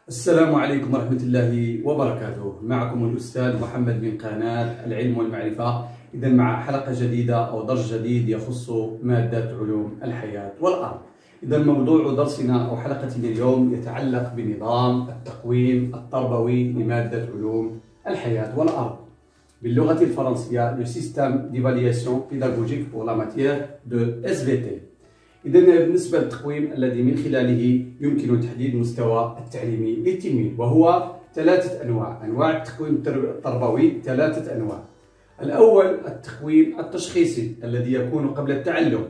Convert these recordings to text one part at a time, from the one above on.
السلام عليكم ورحمة الله وبركاته. معكم الأستاذ محمد من قناة العلم والمعرفة. إذا مع حلقة جديدة أو درس جديد يخص مادة علوم الحياة والأرض. إذا موضوع درسنا أو حلقتنا اليوم يتعلق بنظام التقويم التربوي لمادة علوم الحياة والأرض. باللغة الفرنسية le système d'évaluation pédagogique pour la matière de SVT. إذا بالنسبة للتقويم الذي من خلاله يمكن تحديد مستوى التعليمي للتلميذ، وهو ثلاثة أنواع. أنواع التقويم التربوي ثلاثة أنواع. الأول التقويم التشخيصي الذي يكون قبل التعلم.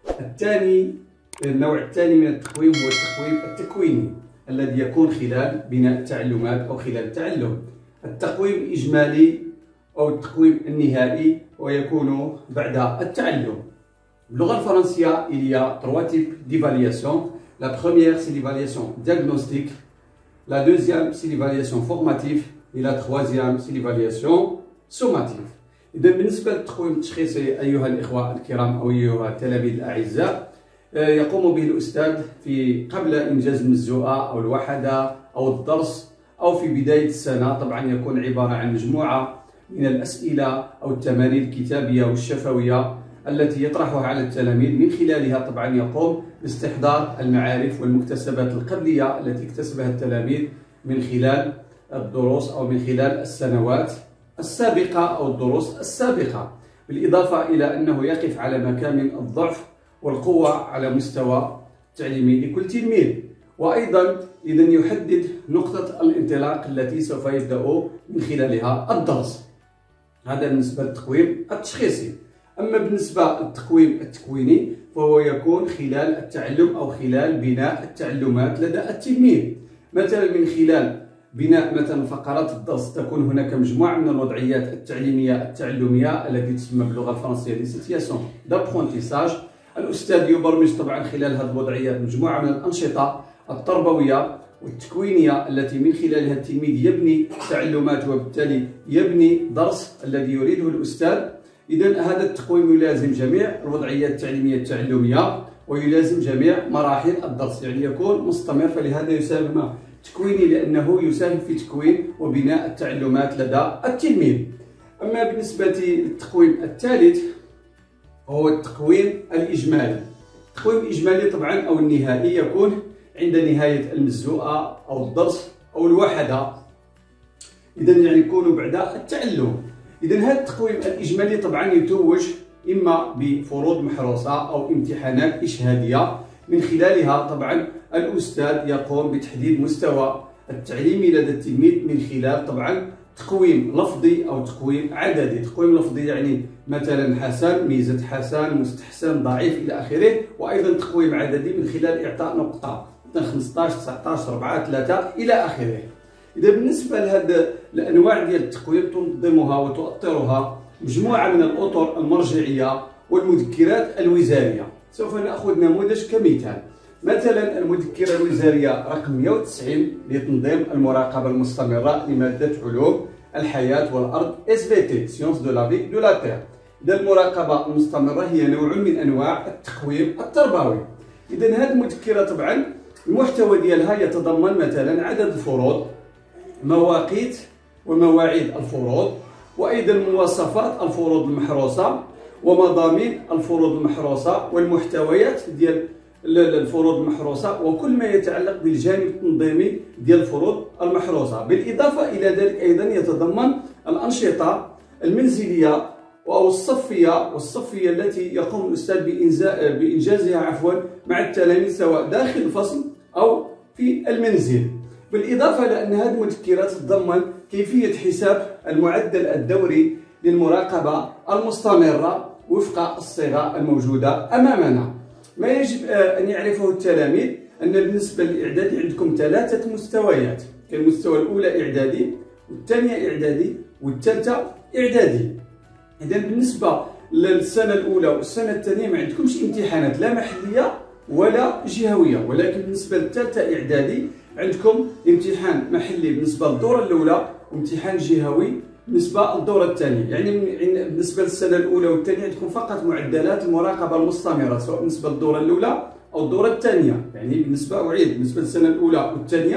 النوع الثاني من التقويم هو التقويم التكويني الذي يكون خلال بناء التعلمات أو خلال التعلم. التقويم الإجمالي أو التقويم النهائي ويكون بعد التعلم. باللغة الفرنسية il y a trois types d'évaluation. La première c'est l'évaluation diagnostique, la deuxième c'est l'évaluation formative et la troisième c'est l'évaluation summative. إذا بالنسبة للتقويم التشخيصي أيها الإخوة الكرام أو أيها التلاميذ الأعزاء، يقوم به الأستاذ قبل إنجاز المزوءة أو الوحدة أو الدرس أو في بداية السنة. طبعا يكون عبارة عن مجموعة من الأسئلة أو التمارين الكتابية والشفوية التي يطرحها على التلاميذ، من خلالها طبعا يقوم باستحضار المعارف والمكتسبات القبلية التي اكتسبها التلاميذ من خلال الدروس أو من خلال السنوات السابقة أو الدروس السابقة، بالإضافة إلى أنه يقف على مكامن الضعف والقوة على مستوى التعليمي لكل تلميذ، وأيضا إذا يحدد نقطة الانطلاق التي سوف يبدأ من خلالها الدرس. هذا بالنسبة للتقويم التشخيصي. أما بالنسبة للتقويم التكويني فهو يكون خلال التعلم أو خلال بناء التعلمات لدى التلميذ، مثلا من خلال بناء مثلا فقرات الدرس تكون هناك مجموعة من الوضعيات التعليمية التعلمية التي تسمى باللغة الفرنسية دي سيتياسيون دابرونتيساج. الأستاذ يبرمج طبعا خلال هذه الوضعيات مجموعة من الأنشطة التربوية والتكوينية التي من خلالها التلميذ يبني تعلمات وبالتالي يبني درس الذي يريده الأستاذ. إذا هذا التقويم يلازم جميع الوضعيات التعليمية التعلمية ويلازم جميع مراحل الدرس، يعني يكون مستمر، فلهذا يسمى تكويني لأنه يساهم في تكوين وبناء التعلمات لدى التلميذ. أما بالنسبة للتقويم الثالث هو التقويم الإجمالي. التقويم الإجمالي طبعا أو النهائي يكون عند نهاية المزوءة أو الدرس أو الوحدة، إذا يعني يكون بعد التعلم. إذا هذا التقويم الإجمالي طبعا يتوج إما بفروض محروسة أو امتحانات إشهادية، من خلالها طبعا الأستاذ يقوم بتحديد مستوى التعليمي لدى التلميذ من خلال طبعا تقويم لفظي أو تقويم عددي. تقويم لفظي يعني مثلا حسن، ميزة حسن، مستحسن، ضعيف إلى آخره، وأيضا تقويم عددي من خلال إعطاء نقطة 15 19 4 3 إلى آخره. إذا بالنسبة لهذه الأنواع ديال التقويم تنظمها وتؤطرها مجموعة من الأطر المرجعية والمذكرات الوزارية. سوف نأخذ نموذج كمثال. مثلا المذكرة الوزارية رقم 190 لتنظيم المراقبة المستمرة لمادة علوم الحياة والأرض SVT Sciences de la Vie de la Terre. إذا المراقبة المستمرة هي نوع من أنواع التقويم التربوي. إذا هذه المذكرة طبعا المحتوى ديالها يتضمن مثلا عدد الفروض، مواقيت ومواعيد الفروض، وأيضا مواصفات الفروض المحروسة ومضامين الفروض المحروسة والمحتويات ديال الفروض المحروسة وكل ما يتعلق بالجانب التنظيمي ديال الفروض المحروسة. بالإضافة إلى ذلك أيضا يتضمن الأنشطة المنزلية أو الصفية التي يقوم الأستاذ بإنجازها مع التلاميذ سواء داخل الفصل أو في المنزل. بالإضافة إلى أن هذه المذكرات تتضمن كيفية حساب المعدل الدوري للمراقبة المستمرة وفق الصيغة الموجودة أمامنا. ما يجب أن يعرفه التلاميذ أن بالنسبة للإعدادي عندكم ثلاثة مستويات، المستوى الأولى إعدادي والثانية إعدادي والثالثة إعدادي. إذا بالنسبة للسنة الأولى والسنة الثانية ما عندكمش امتحانات لا محلية ولا جهوية، ولكن بالنسبة للثالثة إعدادي عندكم امتحان محلي بالنسبة للدورة الأولى وامتحان جهوي بالنسبة للدورة الثانية. يعني بالنسبة للسنة الأولى والثانية عندكم فقط معدلات المراقبة المستمرة سواء بالنسبة للدورة الأولى أو الدورة الثانية. يعني بالنسبة للسنة الأولى والثانية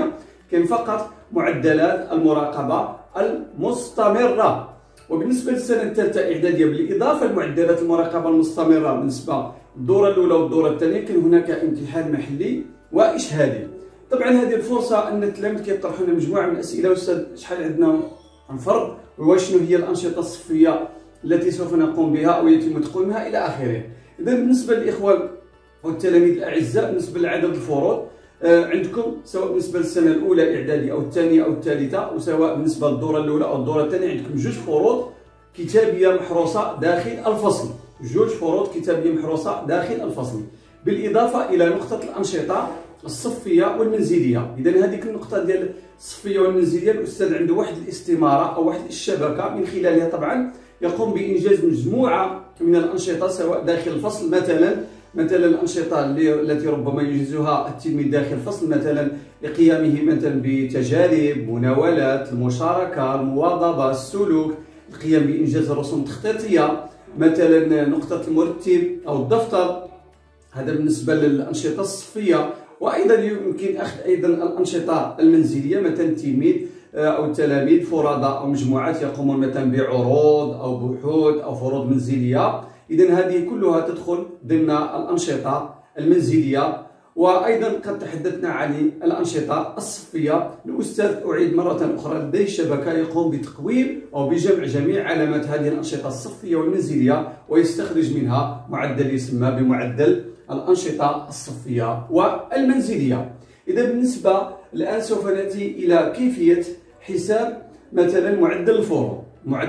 كاين فقط معدلات المراقبه المستمره. وبالنسبه للسنه الثالثه اعداديه بالاضافه لمعدلات المراقبه المستمره بالنسبه للدوره الاولى والدوره الثانيه، كان هناك امتحان محلي واشهادي. طبعا هذه الفرصه ان التلاميذ كيطرحوا لنا مجموعه من الاسئله: استاذ شحال عندنا نفرض، وشنو هي الانشطه الصفيه التي سوف نقوم بها او يتم تقويمها الى اخره. اذا بالنسبه للاخوه والتلاميذ الاعزاء، بالنسبه لعدد الفروض عندكم سواء بالنسبه للسنه الاولى اعدادي او الثانيه او الثالثه، وسواء بالنسبه للدوره الاولى او الدوره الثانيه، عندكم جوج فروض كتابيه محروسه داخل الفصل، جوج فروض كتابيه محروسه داخل الفصل، بالاضافه الى نقطه الانشطه الصفيه والمنزليه. اذا هذيك النقطه ديال الصفيه والمنزليه الاستاذ عنده واحد الاستماره او واحد الشبكه من خلالها طبعا يقوم بانجاز مجموعه من الانشطه سواء داخل الفصل، مثلا الانشطه التي ربما ينجزها التلميذ داخل الفصل، مثلا لقيامه مثلا بتجارب، مناولات، المشاركه، المواظبه، السلوك، القيام بانجاز الرسوم التخطيطيه، مثلا نقطه المرتب او الدفتر. هذا بالنسبه للانشطه الصفيه. وايضا يمكن اخذ ايضا الانشطه المنزليه، مثلا التلميذ او التلاميذ فرادى او مجموعات يقومون مثلا بعروض او بحوث او فروض منزليه. اذا هذه كلها تدخل ضمن الانشطه المنزليه. وايضا قد تحدثنا عن الانشطه الصفيه. الاستاذ اعيد مره اخرى لديه شبكه يقوم بتقويم او بجمع جميع علامات هذه الانشطه الصفيه والمنزليه ويستخرج منها معدل يسمى بمعدل الانشطه الصفيه والمنزليه. اذا بالنسبه الان سوف ناتي الى كيفيه حساب مثلا معدل الفروض.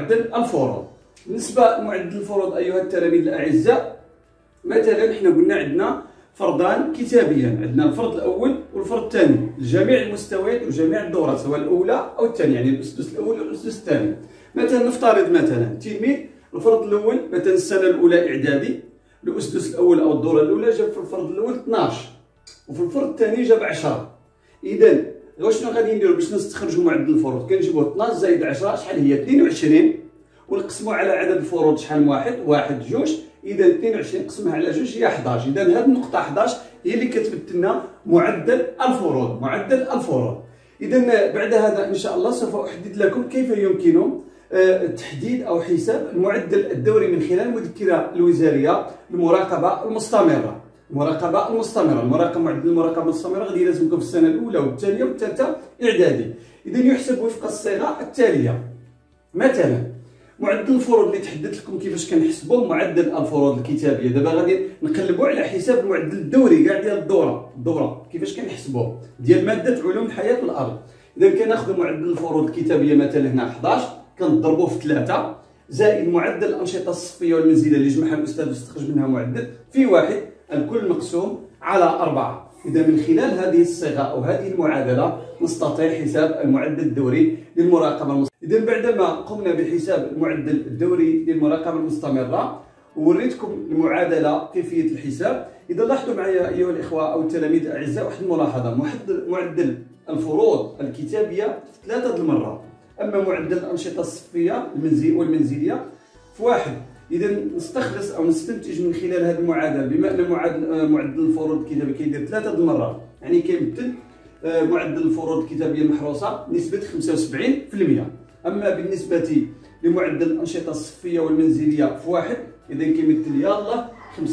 بالنسبه لمعدل الفروض ايها التلاميذ الاعزاء، مثلا احنا قلنا عندنا فرضان كتابيان، عندنا الفرض الاول والفرض الثاني لجميع المستويات وجميع الدورات سواء الاولى او الثانيه، يعني الاسدس الاول والاسدس الثاني. مثلا نفترض مثلا تلميذ الفرض الاول مثلا السنه الاولى اعدادي، الاسدس الاول او الدوره الاولى جاب في الفرض الاول 12 وفي الفرض الثاني جاب 10. اذا شنو غادي نديرو باش نستخرجوا معدل الفروض؟ كنجيبوا 12 زائد 10 شحال هي 22، ونقسموا على عدد الفروض شحال من واحد جوج. اذا 22 نقسمها على جوج هي 11. اذا هذه النقطه 11 هي اللي كتبت لنا معدل الفروض. اذا بعد هذا ان شاء الله سوف احدد لكم كيف يمكن تحديد او حساب المعدل الدوري من خلال المذكره الوزاريه للمراقبه المستمره. معدل المراقبه المستمره غادي يلزمكم في السنه الاولى والثانيه والثالثه اعدادي. اذا يحسب وفق الصيغه التاليه. مثلا معدل الفروض اللي تحددت لكم كيفاش كنحسبوا معدل الفروض الكتابيه. دابا غادي نقلبوا على حساب المعدل الدوري كاع ديال الدوره كيفاش كنحسبوه ديال ماده علوم الحياه والارض. اذا كناخذوا معدل الفروض الكتابيه مثلا هنا 11 كنضربوه في 3 زائد معدل الانشطه الصفيه والمنزليه اللي جمعها الاستاذ واستخرج منها معدل في 1 الكل مقسوم على 4. إذا من خلال هذه الصيغة أو هذه المعادلة نستطيع حساب المعدل الدوري للمراقبة المستمرة. إذا بعدما قمنا بحساب المعدل الدوري للمراقبة المستمرة ووريتكم المعادلة كيفية الحساب، إذا لاحظوا معي أيها الإخوة أو التلاميذ الأعزاء واحد الملاحظة: معدل الفروض الكتابية 3 المرة، أما معدل الأنشطة الصفية والمنزلية في 1. إذا نستخلص أو نستنتج من خلال هذه المعادلة بما أن معدل الفروض الكتابية كيدير 3 المرات، يعني كيمثل معدل الفروض الكتابية المحروسة نسبة 75%. أما بالنسبة لمعدل الأنشطة الصفية والمنزلية في 1 إذا كيمثل يلاه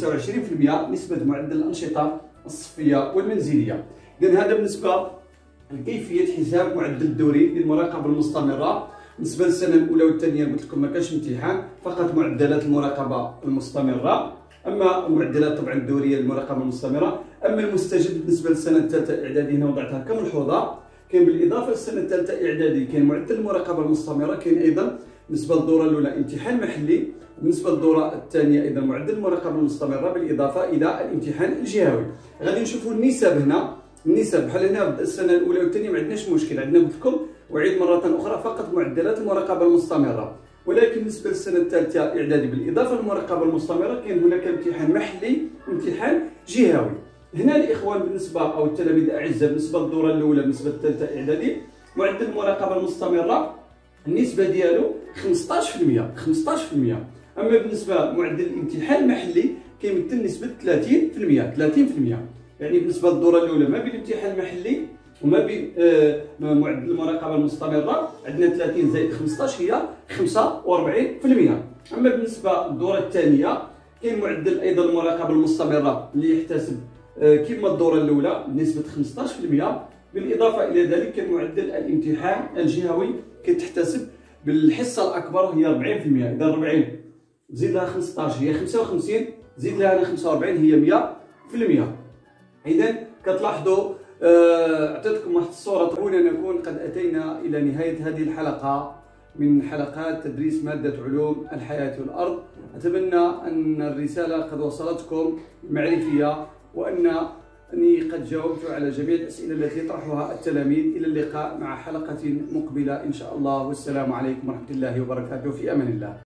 25% نسبة معدل الأنشطة الصفية والمنزلية. إذا هذا بالنسبة لكيفية حساب معدل الدوري للمراقبة المستمرة. بالنسبه للسنه الاولى والثانيه قلت لكم ما كانش امتحان، فقط معدلات المراقبه المستمره. اما المعدلات طبعا الدوريه للمراقبه المستمره. اما المستجد بالنسبه للسنه الثالثه اعدادي هنا وضعتها كملحوظه. كاين بالاضافه للسنه الثالثه اعدادي كاين معدل المراقبه المستمره، كاين ايضا بالنسبه للدوره الاولى امتحان محلي، وبالنسبه للدوره الثانيه ايضا معدل المراقبه المستمره بالاضافه الى الامتحان الجهوي. غادي نشوفوا النسب هنا. النسب بحال هنا السنه الاولى والثانيه ما عندناش مشكل، عندنا قلت لكم وعيد مره اخرى فقط معدلات المراقبه المستمره. ولكن بالنسبه للسنه الثالثه اعدادي بالاضافه للمراقبه المستمره كاين هناك امتحان محلي وامتحان جهوي. هنا الاخوان بالنسبه او التلاميذ الاعزاء بالنسبه للدوره الاولى بالنسبه للثالثه اعدادي معدل المراقبه المستمره النسبه ديالو 15%. اما بالنسبه لمعدل الامتحان المحلي كيمثل نسبه 30%. يعني بالنسبه للدوره الاولى ما بين الامتحان المحلي وما بين معدل المراقبه المستمره عندنا 30 زائد 15 هي 45%. اما بالنسبه للدوره الثانيه كاين معدل ايضا المراقبه المستمره اللي يحتسب كما الدوره الاولى بنسبه 15%. بالاضافه الى ذلك كان معدل الامتحان الجهوي كتحتسب بالحصه الاكبر هي 40%. اذا 40 زيد لها 15 هي 55، زيد لها 45 هي 100%. اذا كتلاحظوا اعطيتكم واحد الصوره. هنا نكون قد اتينا الى نهايه هذه الحلقه من حلقات تدريس ماده علوم الحياه والارض. اتمنى ان الرساله قد وصلتكم معرفيه، واني قد جاوبت على جميع الاسئله التي يطرحها التلاميذ. الى اللقاء مع حلقه مقبله ان شاء الله، والسلام عليكم ورحمه الله وبركاته. في امان الله.